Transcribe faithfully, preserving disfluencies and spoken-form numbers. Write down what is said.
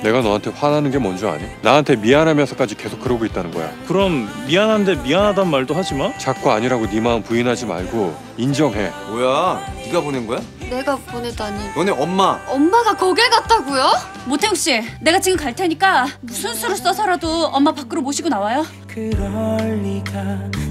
내가 너한테 화나는 게 뭔 줄 아니? 나한테 미안하면서까지 계속 그러고 있다는 거야. 그럼 미안한데 미안하단 말도 하지 마. 자꾸 아니라고 네 마음 부인하지 말고 인정해. 뭐야? 네가 보낸 거야? 내가 보내다니. 너네 엄마. 엄마가 거길 갔다고요? 모태웅 씨, 내가 지금 갈 테니까 무슨 수를 써서라도 엄마 밖으로 모시고 나와요. 그럴 리가